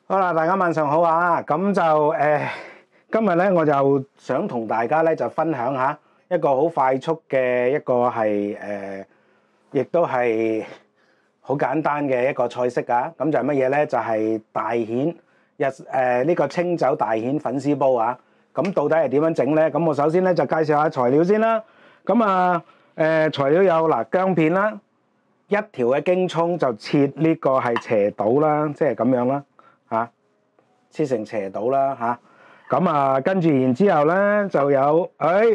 好啦，大家晚上好啊！咁就今日咧我就想同大家咧就分享下一個好快速嘅一個係亦都係好簡單嘅一個菜式啊！咁就係乜嘢咧？就係大蜆呢個清酒大蜆粉絲煲啊！咁到底係點樣整咧？咁我首先咧就介紹下材料先啦。咁材料有嗱薑片啦，一條嘅京葱就切呢個係斜刀啦，即係咁樣啦。切成斜刀啦嚇，咁跟住然之後咧就有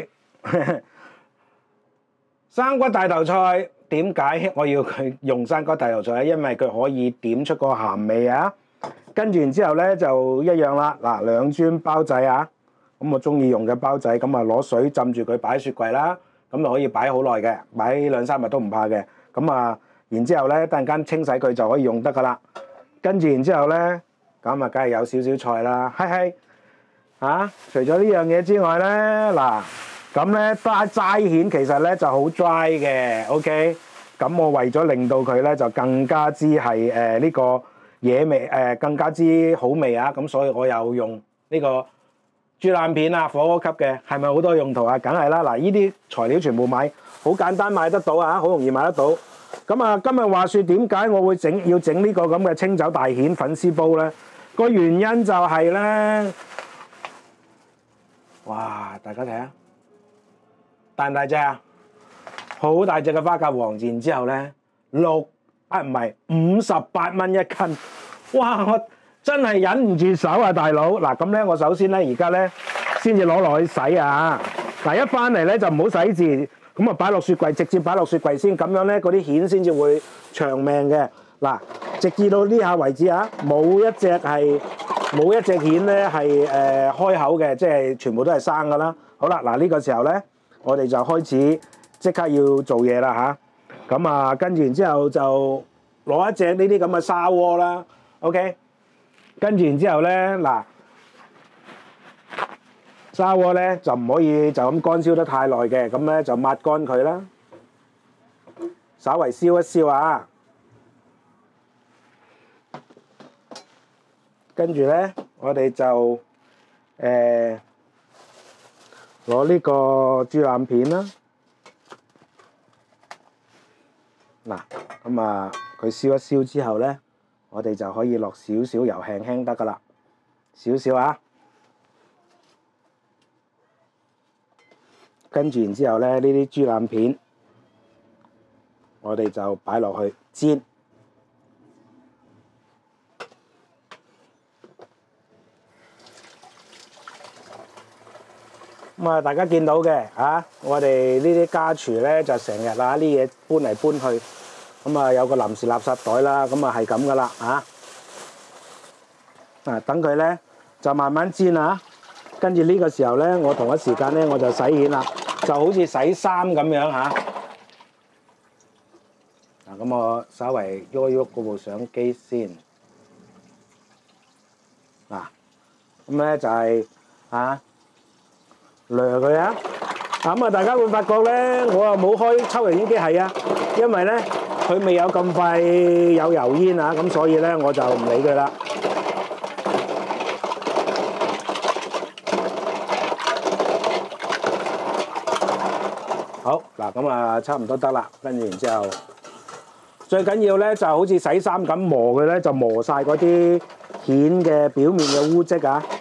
生骨大頭菜。點解我要佢用生骨大頭菜咧？因為佢可以點出個鹹味啊。跟住然之後咧就一樣啦，嗱兩磚包仔啊，咁我中意用嘅包仔，咁攞水浸住佢擺喺雪櫃啦，咁就可以擺好耐嘅，擺2-3日都唔怕嘅。咁然之後咧突然間清洗佢就可以用得噶啦。跟住然之後咧。咁梗係有少少菜啦，除咗呢樣嘢之外咧，嗱，咁咧齋蜆其實咧就好 dry 嘅 ，OK，咁我為咗令到佢咧就更加之係呢個野味更加之好味啊，咁所以我又用呢個豬腩片啊，火鍋級嘅，係咪好多用途啊？梗係啦，嗱，呢啲材料全部買，好簡單買得到啊，好容易買得到。咁今日話說點解我會要整呢個咁嘅清酒大蜆粉絲煲咧？個原因就係咧，哇！大家睇下，大唔大隻啊？好大隻嘅花甲王，然之後咧58蚊一斤，哇！我真係忍唔住手啊，大佬！嗱咁咧，我首先咧而家咧先至攞落去洗啊！嗱，一翻嚟咧就唔好洗字，咁擺落雪櫃，直接擺落雪櫃先，咁樣咧嗰啲蜆先至會長命嘅。嗱，直至到呢下為止啊，冇一隻蜆咧係開口嘅，即係全部都係生噶啦。好啦，嗱呢個時候咧，我哋就開始即刻要做嘢啦嚇。咁跟住然之後就攞一隻呢啲咁嘅砂鍋啦 ，OK。跟住然之後咧，嗱砂鍋咧就唔可以就咁乾燒得太耐嘅，咁咧就抹乾佢啦，稍微燒一燒啊。跟住咧，我哋就攞呢個豬腩片啦。嗱，咁佢燒一燒之後咧，我哋就可以落少少油，輕輕得噶啦，少少啊。跟住然之後咧，呢啲豬腩片，我哋就擺落去煎。大家見到嘅我哋呢啲家廚咧就成日啲嘢搬嚟搬去，有個臨時垃圾袋啦，係咁噶啦等佢咧就慢慢煎啊，跟住呢個時候咧，我同一時間咧我就洗蜆啦，就好似洗衫咁樣咁我稍微喐一喐嗰部相機先，咁咧就係掠佢啊！大家會發覺咧，我又冇開抽油煙機係啊，因為咧佢未有咁快有油煙啊，咁所以咧我就唔理佢啦。好嗱，咁差唔多得啦，跟住然之後，最緊要咧就好似洗衫咁磨佢咧，就磨晒嗰啲蜆嘅表面嘅污漬啊！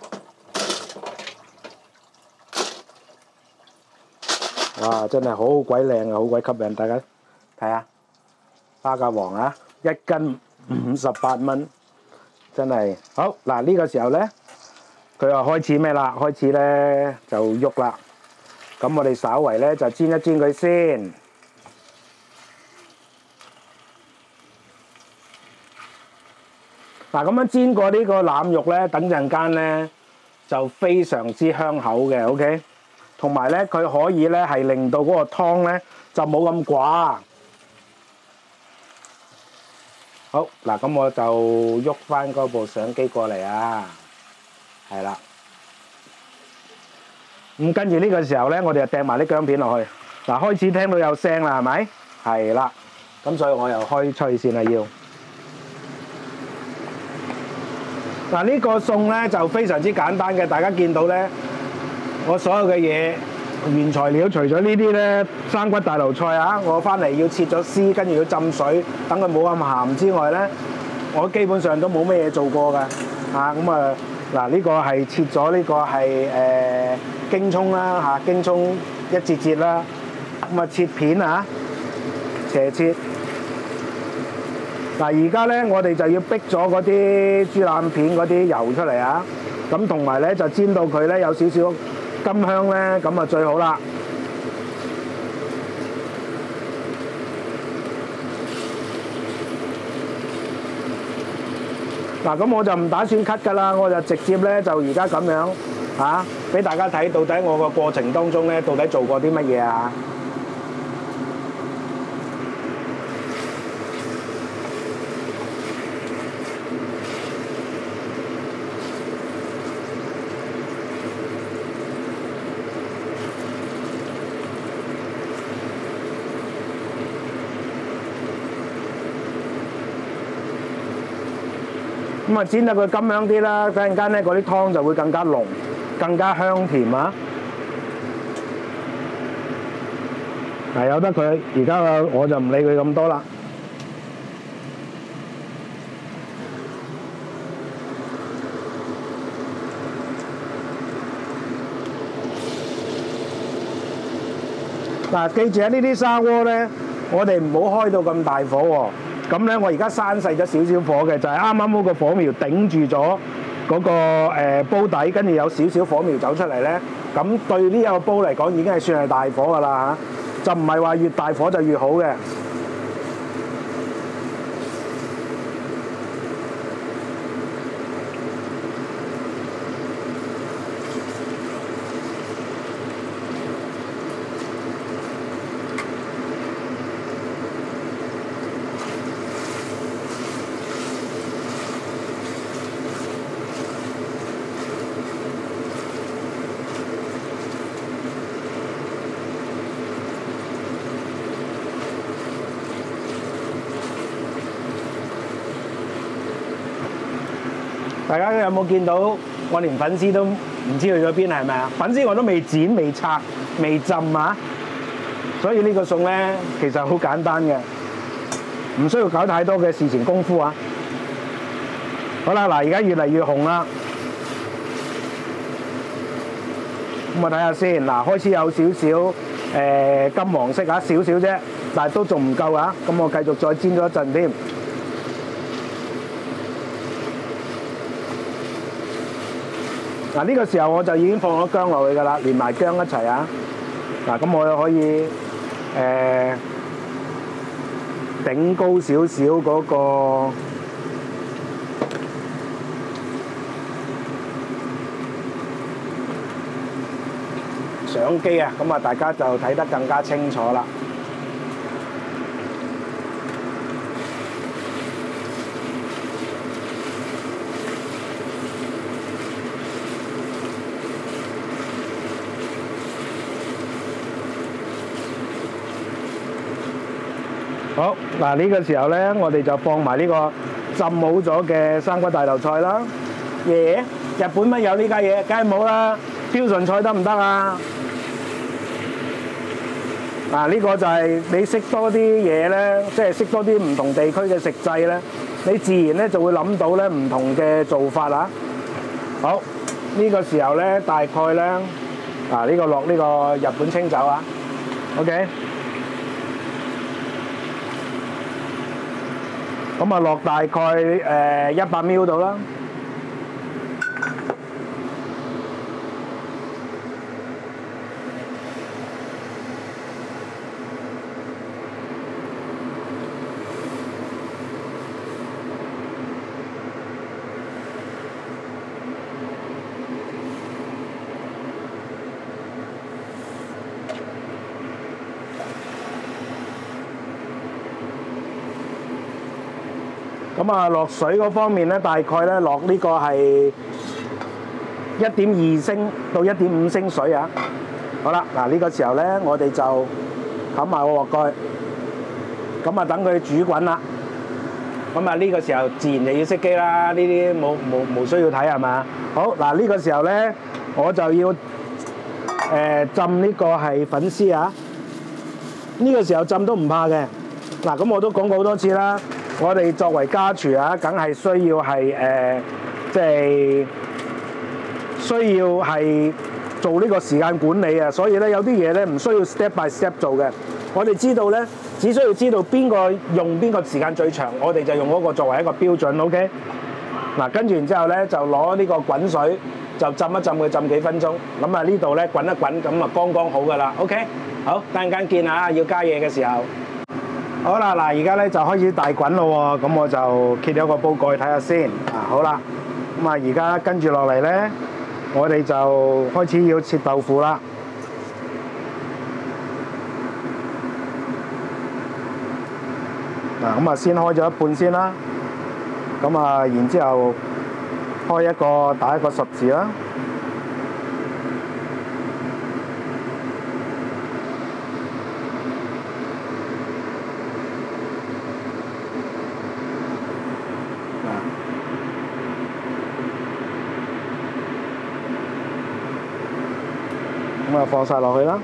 哇！真係好鬼靚啊，好鬼吸引，大家睇下花甲王啊，1斤58蚊，真係好嗱。呢個時候咧，佢又開始咩啦？開始咧就喐啦。咁我哋稍為咧就煎一煎佢先。嗱，咁樣煎過呢個腩肉咧，等陣間咧就非常之香口嘅 ，OK。同埋咧，佢可以咧係令到嗰個湯咧就冇咁寡。好嗱，咁我就喐翻嗰部相機過嚟啊，係啦。咁跟住呢個時候咧，我哋就掟埋啲薑片落去。嗱，開始聽到有聲啦，係咪？係啦。咁所以我又開吹先啦，要。 嗱，呢個餸咧就非常之簡單嘅，大家見到咧，我所有嘅嘢原材料除咗呢啲咧生骨大頭菜啊，我翻嚟要切咗絲，跟住要浸水，等佢冇咁鹹之外咧，我基本上都冇乜嘢做過㗎。咁啊嗱，呢個係切咗呢個係京葱啦嚇，京葱一節節啦，咁啊切片啊，斜切。嗱，而家咧我哋就要逼咗嗰啲豬腩片嗰啲油出嚟啊，咁同埋咧就煎到佢咧有少少甘香咧，咁啊最好啦。嗱，咁我就唔打算 cut 㗎啦，我就直接咧就而家咁樣嚇，俾大家睇到底我個過程當中咧到底做過啲乜嘢啊！咁啊煎得佢甘香啲啦，突然間咧嗰啲湯就會更加濃、更加香甜啊！嗱，由得佢，而家我就唔理佢咁多啦。嗱，記住啊，呢啲砂鍋咧，我哋唔好開到咁大火喎。咁咧，我而家閂細咗少少火嘅，就係啱啱嗰個火苗頂住咗嗰個煲底，跟住有少少火苗走出嚟咧。咁對呢個煲嚟講，已經係算係大火㗎啦嚇，就唔係話越大火就越好嘅。大家有冇見到我連粉絲都唔知去咗邊係咪啊？粉絲我都未剪、未拆、未浸啊！所以呢個餸咧其實好簡單嘅，唔需要搞太多嘅事前功夫啊！好啦，嗱，而家越嚟越紅啦，咁我睇下先。嗱，開始有少少金黃色啊，少少啫，但係都仲唔夠啊！咁我繼續再煎咗一陣添。嗱，呢個時候我就已經放咗薑落去㗎啦，連埋薑一齊啊！嗱，咁我又可以頂高少少嗰個相機啊，咁啊大家就睇得更加清楚啦。好，嗱，呢個時候咧，我哋就放埋呢個浸好咗嘅生骨大頭菜啦。日本乜有呢家嘢？梗係冇啦。標準菜得唔得啊？嗱，呢個就係你識多啲嘢咧，即係識多啲唔同地區嘅食製咧，你自然咧就會諗到咧唔同嘅做法啦。好，呢個時候咧，大概咧，呢個落呢個日本清酒啊。OK。咁啊，落大概100 ml 度啦。咁啊，落水嗰方面咧，大概咧落呢個係1.2升到1.5升水啊。好啦，嗱，呢個時候咧，我哋就冚埋個鑊蓋，咁啊等佢煮滾啦。 咁啊呢個時候自然就要熄機啦，呢啲冇需要睇係嘛？好嗱，呢個時候咧我就要浸呢個係粉絲啊，呢個時候浸都唔怕嘅。嗱咁我都講過好多次啦，我哋作為家廚啊，梗係需要係即係需要係做呢個時間管理啊，所以咧有啲嘢咧唔需要 step by step 做嘅。我哋知道咧，只需要知道邊個用邊個時間最長，我哋就用嗰個作為一個標準 ，OK？ 嗱，跟住然之後咧，就攞呢個滾水就浸一浸佢，浸幾分鐘。咁啊呢度咧滾一滾，咁啊剛剛好噶啦 ，OK？ 好，等陣間見啊，要加嘢嘅時候。好啦，嗱而家咧就開始大滾咯喎，咁我就揭咗個煲蓋睇下先。好啦，咁啊而家跟住落嚟咧，我哋就開始要切豆腐啦。嗱，咁啊先開咗一半先啦，咁啊然之後開一個打一個十字啦，咁啊放晒落去啦。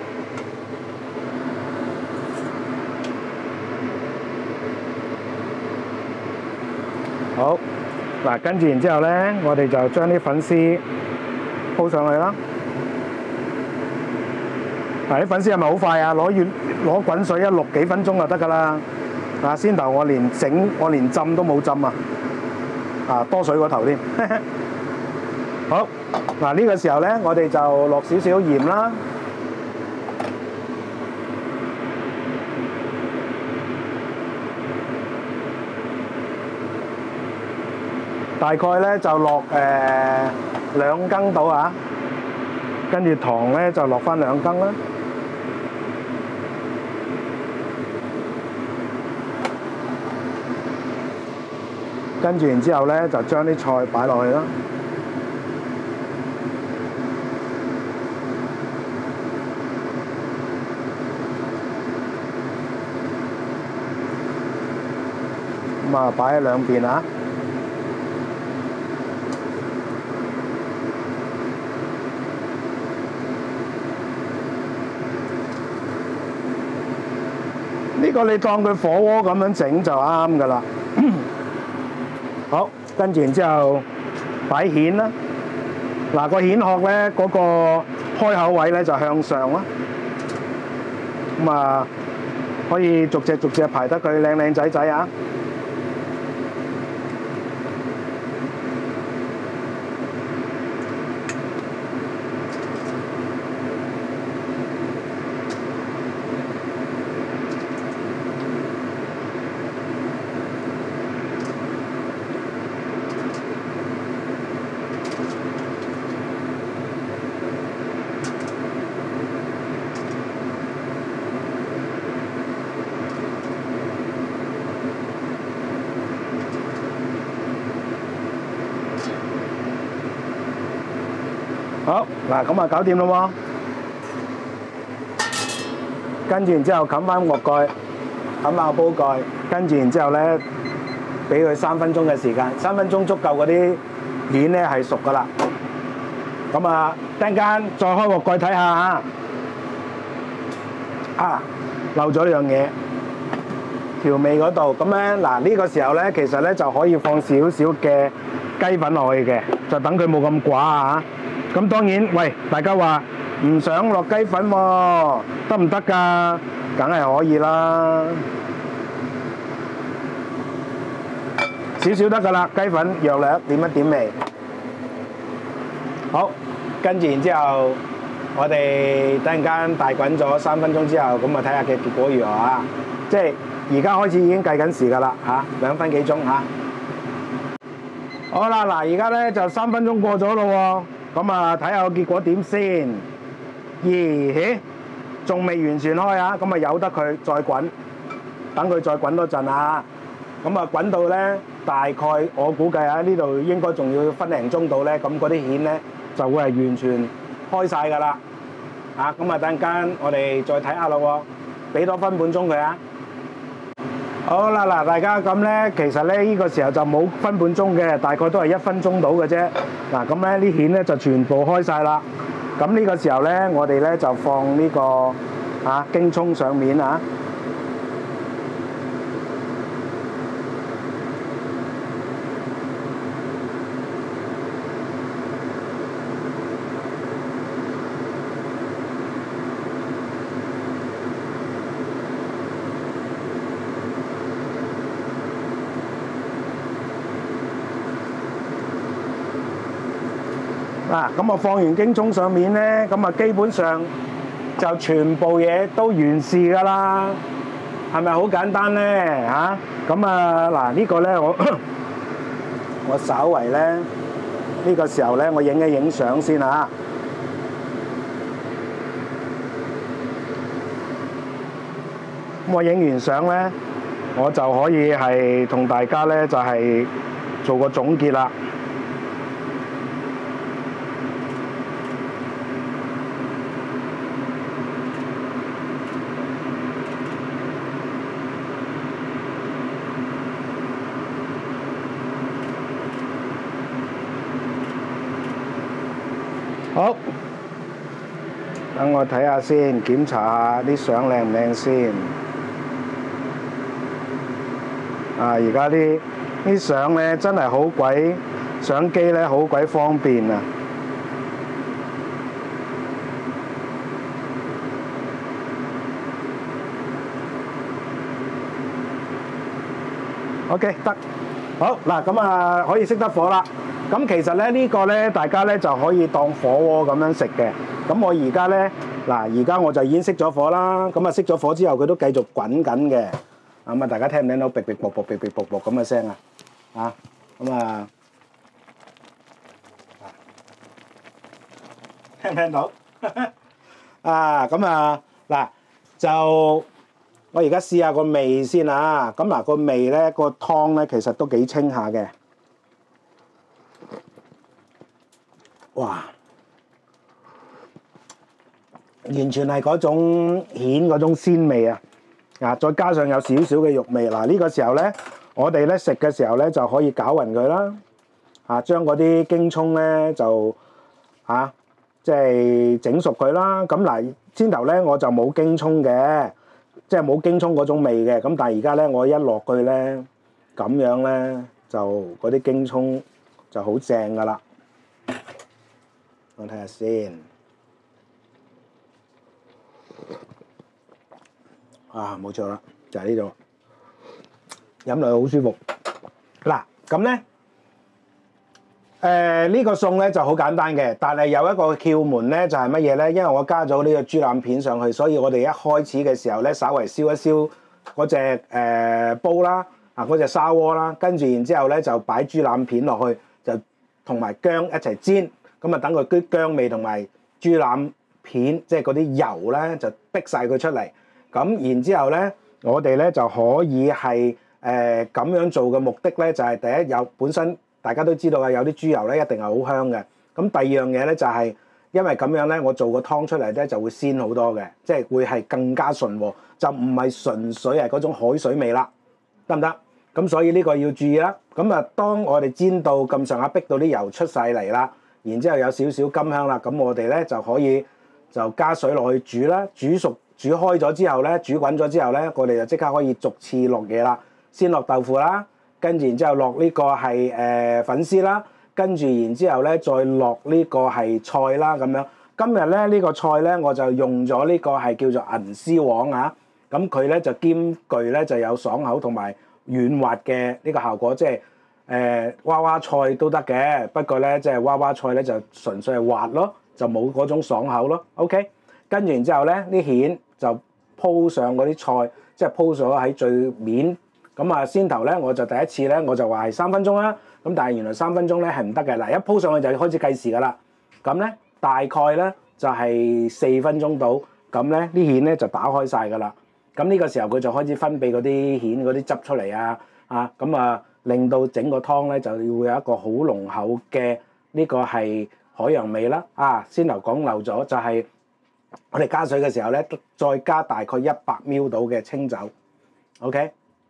好，嗱跟住然之後咧，我哋就將啲粉絲鋪上去啦。嗱啲粉絲係咪好快啊？攞滾水一渌幾分鐘就得㗎啦。嗱先頭我連浸都冇浸啊，多水過頭添。好，嗱呢個時候咧，我哋就落少少鹽啦。大概咧就落2羹到啊，跟住糖咧就落翻2羹啦。跟住然之後咧就將啲菜擺落去啦。咁啊擺喺兩邊啊。呢個你當佢火鍋咁樣整就啱㗎啦。好，跟住然之後擺蜆啦。嗱個蜆殼咧嗰個開口位咧就向上啦。咁啊可以逐隻排得佢靚靚仔仔啊。好，嗱咁啊搞掂咯喎，跟住然之後冚翻鑊蓋，冚下煲蓋，跟住然之後咧，俾佢3分鐘嘅時間，3分鐘足夠嗰啲蜆咧係熟噶啦。咁啊，陣間再開鑊蓋睇下嚇，漏咗呢樣嘢，調味嗰度。咁咧嗱呢個時候咧，其實咧就可以放少少嘅雞粉落去嘅，就等佢冇咁寡啊。咁當然，喂，大家話唔想落雞粉喎，得唔得㗎？梗係可以啦，少少得㗎啦，雞粉弱略點一點味。好，跟住然之後，我哋等陣間大滾咗3分鐘之後，咁啊睇下嘅結果如何啊！即係而家開始已經計緊時㗎啦嚇，2分幾鐘嚇。好啦，嗱而家咧就3分鐘過咗咯喎。咁啊，睇下個結果點先？咦，仲未完全開啊！咁啊，由得佢再滾，等佢再滾多陣啊！咁啊，滾到咧，大概我估計啊，呢度應該仲要分零鐘到咧，咁嗰啲蜆咧就會係完全開晒㗎啦！咁啊，等陣間我哋再睇下咯喎，俾多分半鐘佢啊！ 好啦，嗱，大家咁咧，其實咧呢個時候就冇分半鐘嘅，大概都係1分鐘到嘅啫。嗱，咁咧啲蜆咧就全部開晒啦。咁呢個時候咧，我哋咧就放呢個京葱上面啊。嗱，咁我放完京葱上面咧，咁啊基本上就全部嘢都完事㗎啦，係咪好簡單咧嚇？咁啊嗱，呢個咧我稍為咧呢個時候咧，我影一影相先嚇。咁我影完相咧，我就可以係同大家咧就係做個總結啦。好，等我睇下先，檢查下啲相靚唔靚先。而家啲相咧真係好鬼，相機咧好鬼方便啊！OK， 得，好嗱，咁啊可以熄得火啦。咁其實咧呢個咧，大家咧就可以當火鍋咁樣食嘅。咁我而家咧而家我就已經熄咗火啦。咁啊熄咗火之後，佢都繼續滾緊嘅。咁啊，大家聽唔聽到嗶嗶啵啵嗶嗶啵啵咁嘅聲啊？咁啊，聽唔聽到？咁啊嗱，就我而家試下個味先啊。咁嗱，個味咧，個湯咧其實都幾清下嘅。哇！完全係嗰種蜆嗰種鮮味啊！再加上有少少嘅肉味。嗱，呢個時候咧，我哋咧食嘅時候咧就可以攪勻佢啦。將嗰啲京葱咧就即係整熟佢啦。咁嗱，先頭咧我就冇京葱嘅，即係冇京葱嗰種味嘅。咁但係而家咧我一落去咧，咁樣咧就嗰啲京葱就好正噶啦。我睇下先，冇錯啦，就係呢度，飲落去好舒服。嗱，咁咧，呢個餸咧就好簡單嘅，但係有一個竅門咧，就係乜嘢咧？因為我加咗呢個豬腩片上去，所以我哋一開始嘅時候咧，稍微燒一燒嗰隻煲啦，嗰隻砂鍋啦，跟住然之後咧就擺豬腩片落去，就同埋薑一齊煎。咁啊，等佢啲薑味同埋豬腩片，即係嗰啲油咧，就逼晒佢出嚟。咁然之後咧，我哋咧就可以係咁樣做嘅目的咧，就係第一有本身大家都知道啊，有啲豬油咧一定係好香嘅。咁第二樣嘢咧就係因為咁樣咧，我做個湯出嚟咧就會鮮好多嘅，即係會係更加順和，就唔係純粹係嗰種海水味啦，得唔得？咁所以呢個要注意啦。咁啊，當我哋煎到咁上下，逼到啲油出晒嚟啦。然之後有少少甘香啦，咁我哋咧就可以就加水落去煮啦，煮熟煮開咗之後咧，煮滾咗之後咧，我哋就即刻可以逐次落嘢啦。先落豆腐啦，跟住然之後落呢個係粉絲啦，跟住然之後咧再落呢個係菜啦咁樣。今日咧呢個菜咧我就用咗呢個係叫做銀絲黃啊，咁佢咧就兼具咧就有爽口同埋軟滑嘅呢個效果，即係。娃娃菜都得嘅，不過咧即係娃娃菜咧就純粹係滑咯，就冇嗰種爽口咯。OK， 跟住然之後咧啲蜆就鋪上嗰啲菜，即係鋪咗喺最面。咁啊先頭咧我就第一次咧我就話係3分鐘啦，咁但係原來3分鐘咧係唔得嘅。嗱，一鋪上去就開始計時噶啦。咁咧大概咧就係4分鐘到，咁咧啲蜆咧就打開晒噶啦。咁呢個時候佢就開始分泌嗰啲蜆嗰啲汁出嚟咁啊。令到整個湯咧就會有一個好濃厚嘅呢個係海洋味啦。先頭講漏咗就係我哋加水嘅時候咧，再加大概100ml 到嘅清酒。OK，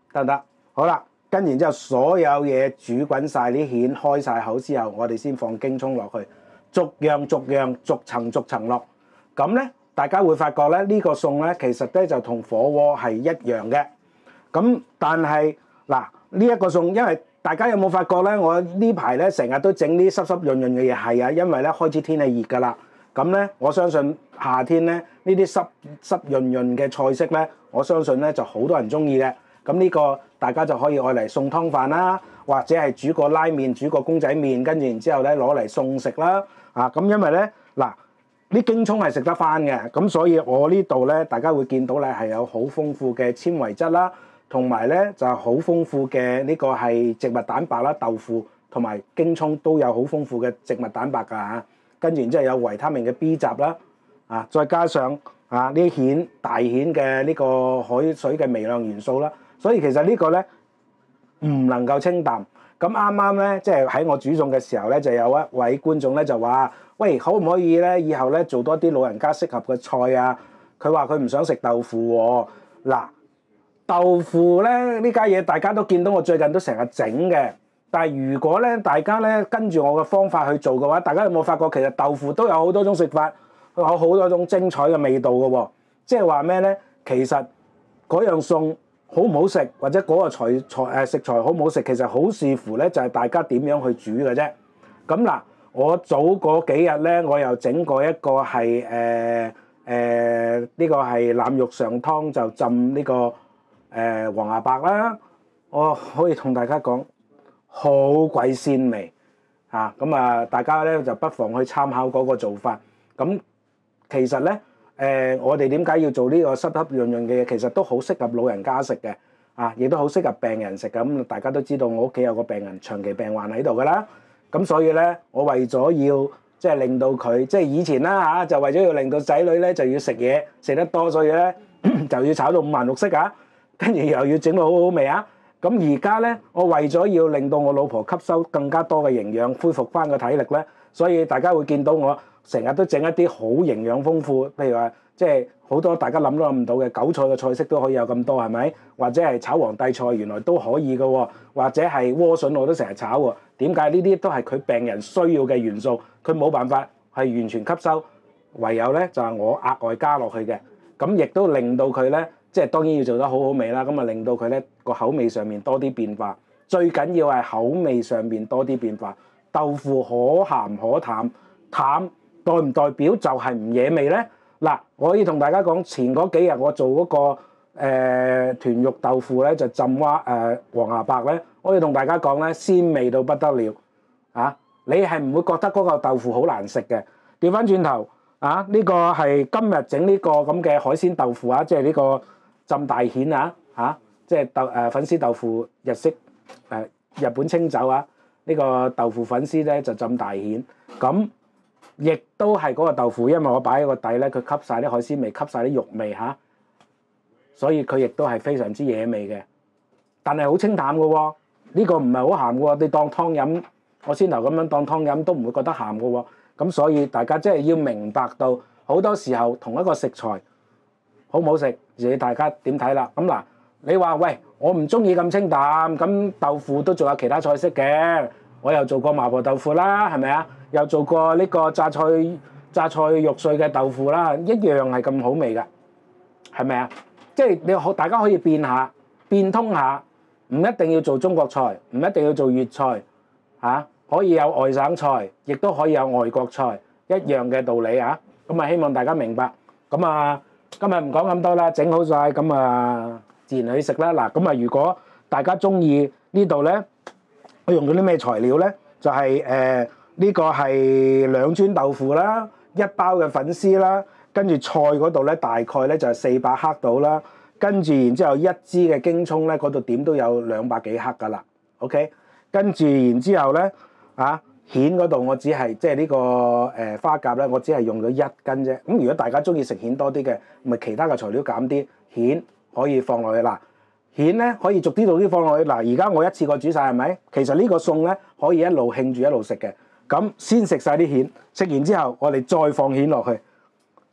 得唔得？好啦，跟然之後所有嘢煮滾晒啲蜆，開晒口之後，我哋先放京葱落去，逐樣逐層落。咁咧，大家會發覺咧，呢個餸咧其實咧就同火鍋係一樣嘅。咁但係嗱，呢一個餸，因為大家有冇發覺咧？我呢排咧成日都整啲濕潤嘅嘢，係啊，因為咧開始天氣熱㗎啦。咁咧，我相信夏天咧呢啲濕潤嘅菜式咧，我相信咧就好多人中意嘅。咁呢個大家就可以愛嚟餸湯飯啦，或者係煮個拉麵、煮個公仔麵，跟住然之後咧攞嚟餸食啦。咁因為咧嗱，啲京葱係食得翻嘅，咁所以我呢度咧大家會見到咧係有好豐富嘅纖維質啦，同埋咧就係好豐富嘅呢個係植物蛋白啦，豆腐同埋京葱都有好豐富嘅植物蛋白㗎嚇。跟住然之後有維他命嘅 B 集啦，再加上呢啲大蜆嘅呢個海水嘅微量元素啦，所以其實呢個咧唔能夠清淡。咁啱啱咧，即係喺我煮餸嘅時候咧，就有一位觀眾咧就話：喂，可唔可以咧以後咧做多啲老人家適合嘅菜啊？佢話佢唔想食豆腐喎。嗱，豆腐咧呢家嘢大家都見到，我最近都成日整嘅。但係如果咧大家咧跟住我嘅方法去做嘅話，大家有冇發覺其實豆腐都有好多種食法，有好多種精彩嘅味道嘅喎？即係話咩咧？其實嗰樣餸好唔好食，或者嗰個食材好唔好食，其實好視乎咧就係大家點樣去煮嘅啫。咁嗱，我早嗰幾日咧，我又整過一個係呢個係腩肉上湯，就浸呢個黃芽白啦。我可以同大家講，好鬼鮮味嚇，咁大家咧就不妨去參考嗰個做法。咁其實咧我哋點解要做呢個濕潤嘅嘢？其實都好適合老人家食嘅，亦都好適合病人食嘅。咁大家都知道我屋企有個病人長期病患喺度㗎啦，咁所以咧我為咗要即係令到佢即係以前啦就為咗要令到仔女咧就要食嘢食得多，所以咧就要炒到五顏六色跟住又要整到好好味咁而家咧，我為咗要令到我老婆吸收更加多嘅營養，恢復翻個體力咧，所以大家會見到我成日都整一啲好營養豐富，譬如話即係好多大家諗都諗唔到嘅韭菜嘅菜式都可以有咁多，係咪？或者係炒皇帝菜原來都可以嘅喎，或者係萵筍我都成日炒喎。點解？呢啲都係佢病人需要嘅元素，佢冇辦法係完全吸收，唯有咧就係我額外加落去嘅，咁亦都令到佢咧。即係當然要做得好好味啦，咁令到佢咧個口味上面多啲變化。最緊要係口味上面多啲變化。豆腐可鹹可淡，淡代唔代表就係唔惹味咧？嗱，我可以同大家講，前嗰幾日我做嗰個豚肉豆腐咧，就浸黃芽白咧，我可以同大家講咧，鮮味到不得了你係唔會覺得嗰個豆腐好難食嘅。調翻轉頭呢個係今日整呢個咁嘅海鮮豆腐即係呢個。浸大蜆即係粉絲豆腐日式日本清酒呢個豆腐粉絲咧就浸大蜆，咁亦都係嗰個豆腐，因為我擺喺個底咧，佢吸晒啲海鮮味，吸晒啲肉味所以佢亦都係非常之惹味嘅，但係好清淡嘅喎。呢個唔係好鹹嘅喎，你當湯飲，我先頭咁樣當湯飲都唔會覺得鹹嘅喎。咁所以大家即係要明白到好多時候同一個食材。好唔好食？自己大家點睇啦？咁嗱，你話喂，我唔中意咁清淡，咁豆腐都仲有其他菜式嘅。我又做過麻婆豆腐啦，係咪啊？又做過呢個榨菜肉碎嘅豆腐啦，一樣係咁好味㗎，係咪啊？即係大家可以變下，變通下，唔一定要做中國菜，唔一定要做粵菜可以有外省菜，亦都可以有外國菜，一樣嘅道理咁希望大家明白。咁今日唔講咁多啦，整好晒咁自然去食啦。嗱，咁如果大家中意呢度咧，我用咗啲咩材料咧？就係呢個係2磚豆腐啦，1包嘅粉絲啦，跟住菜嗰度咧大概咧就係400克到啦，跟住然之後1支嘅京葱咧嗰度點都有200幾克噶啦。OK， 跟住然之後咧蜆嗰度我只係即係呢個花甲咧，我只係用咗1斤啫。咁如果大家中意食蜆多啲嘅，咪其他嘅材料減啲，蜆可以放落去啦。蜆咧可以逐啲放落去。嗱，而家我一次過煮晒係咪？其實呢個餸咧可以一路慶住一路食嘅。咁先食晒啲蜆，食完之後我哋再放蜆落去，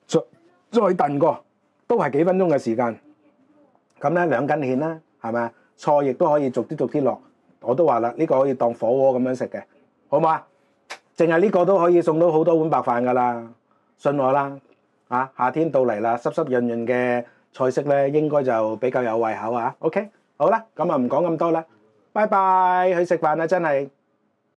再燉過，都係幾分鐘嘅時間。咁咧2斤蜆啦，係咪啊？ 菜亦都可以逐啲落。我都話啦，呢個可以當火鍋咁樣食嘅，好嘛？淨係呢個都可以送到好多碗白飯噶啦，信我啦。夏天到嚟啦，濕濕潤潤嘅菜式咧，應該就比較有胃口啊。OK，好啦，咁啊唔講咁多啦，拜拜，去食飯啦，真係〜